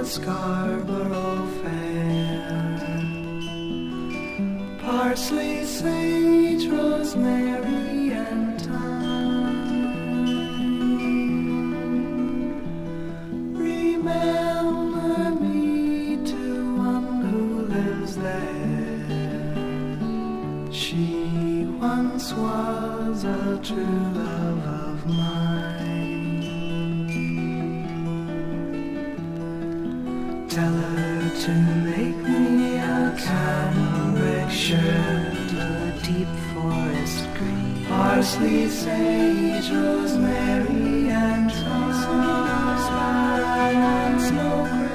Scarborough Fair. Parsley, sage, rosemary, and thyme. Remember me to one who lives there. She once was a true love of mine. Tell her to make me a cambric shirt, a deep forest green, parsley, sage, rosemary, and thyme, and snow.